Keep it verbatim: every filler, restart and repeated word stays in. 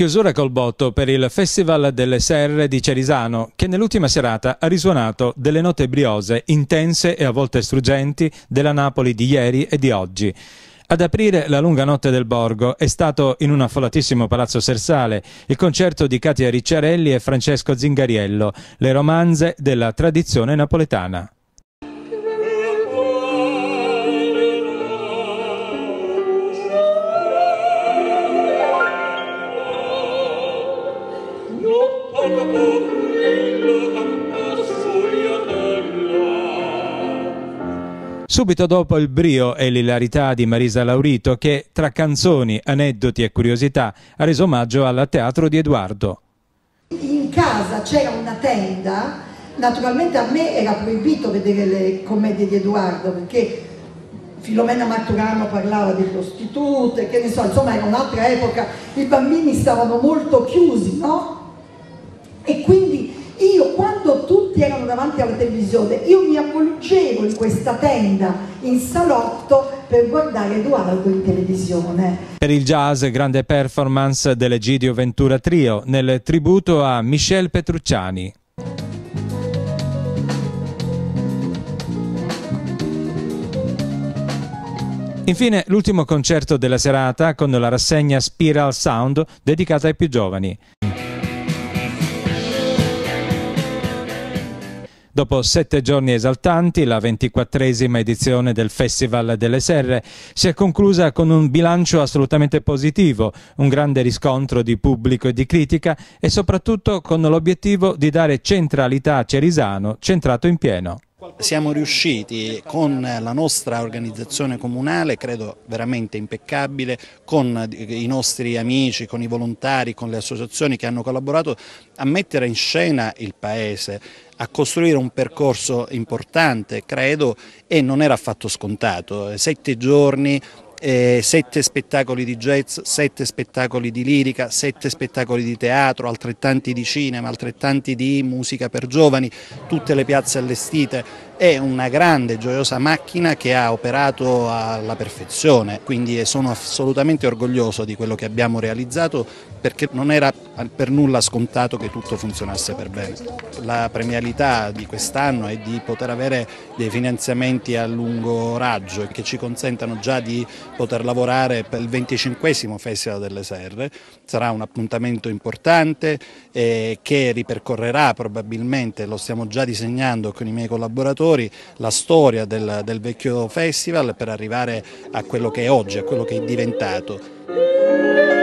Chiusura col botto per il Festival delle Serre di Cerisano, che nell'ultima serata ha risuonato delle note briose, intense e a volte struggenti della Napoli di ieri e di oggi. Ad aprire la lunga notte del Borgo è stato in un affollatissimo Palazzo Sersale il concerto di Katia Ricciarelli e Francesco Zingariello, le romanze della tradizione napoletana. Subito dopo il brio e l'ilarità di Marisa Laurito che, tra canzoni, aneddoti e curiosità, ha reso omaggio al teatro di Edoardo. In casa c'era una tenda, naturalmente a me era proibito vedere le commedie di Edoardo perché Filomena Marturano parlava di prostitute, che ne so, insomma era un'altra epoca, i bambini stavano molto chiusi, no? E quindi io, quando tutti erano davanti alla televisione, io mi avvolgevo in questa tenda in salotto per guardare Edoardo in televisione. Per il jazz, grande performance dell'Egidio Ventura Trio nel tributo a Michel Petrucciani. Infine l'ultimo concerto della serata con la rassegna Spiral Sound dedicata ai più giovani. Dopo sette giorni esaltanti, la ventiquattresima edizione del Festival delle Serre si è conclusa con un bilancio assolutamente positivo, un grande riscontro di pubblico e di critica e soprattutto con l'obiettivo di dare centralità a Cerisano, centrato in pieno. Siamo riusciti con la nostra organizzazione comunale, credo veramente impeccabile, con i nostri amici, con i volontari, con le associazioni che hanno collaborato a mettere in scena il paese, a costruire un percorso importante, credo, e non era affatto scontato. Sette giorni, eh, sette spettacoli di jazz, sette spettacoli di lirica, sette spettacoli di teatro, altrettanti di cinema, altrettanti di musica per giovani, tutte le piazze allestite. È una grande, gioiosa macchina che ha operato alla perfezione, quindi sono assolutamente orgoglioso di quello che abbiamo realizzato perché non era per nulla scontato che tutto funzionasse per bene. La premialità di quest'anno è di poter avere dei finanziamenti a lungo raggio che ci consentano già di poter lavorare per il venticinquesimo Festival delle Serre. Sarà un appuntamento importante eh, che ripercorrerà probabilmente, lo stiamo già disegnando con i miei collaboratori, la storia del, del vecchio festival per arrivare a quello che è oggi, a quello che è diventato.